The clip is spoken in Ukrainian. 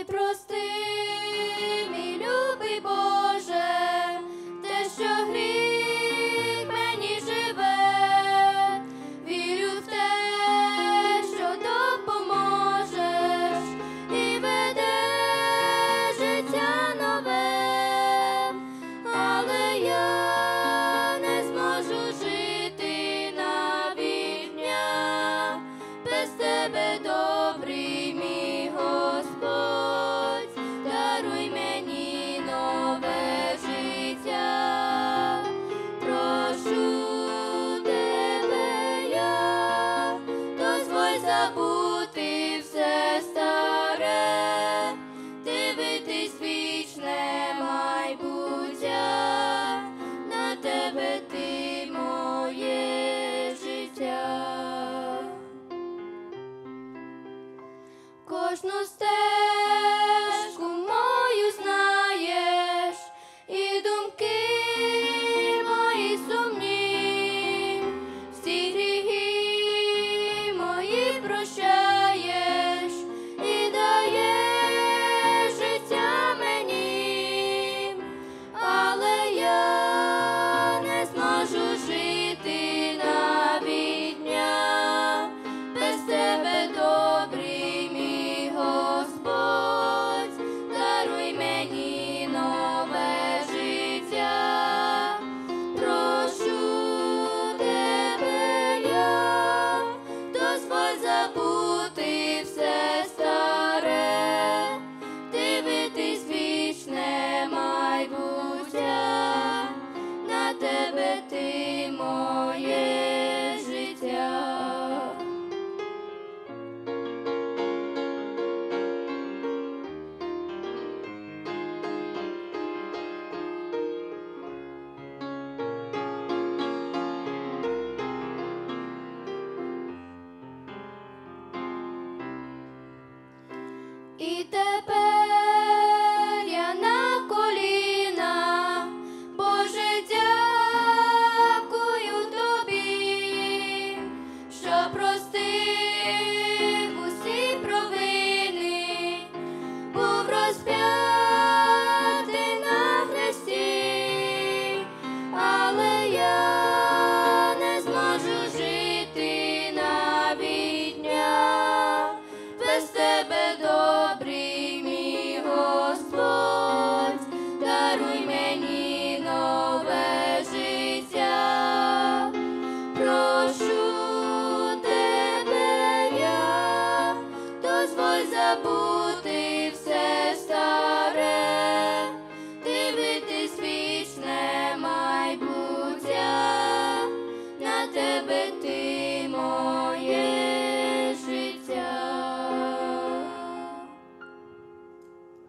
прости, мій любий Боже, те, що гріх мені живе, вірю в те, що допоможеш і ведеш життя нове, але я не зможу жити навіть дня без тебе, добрий мій Господь, даруй мені нове життя. Прошу тебе я, дозволь забути все старе, дивитись вічне майбуття, на тебе ти моє життя. Кожну стежку мою знаєш, і думки мої сумні, всі гріхи мої прощаєш і даєш життя мені, але я не зможу жити навіть дня без тебе, добрий мій Господь, даруй мені нове життя. Прошу тебе я, дозволь забути все старе, дивитись вічне майбуття, на тебе ти моє життя. І тепер я на колінах, Боже, дякую тобі, що простив усі провини, був розп'ятий на хресті, але я не зможу жити навіть дня без тебе, добрий мій Господь, даруй мені нове життя. Прошу тебе я, дозволь забути все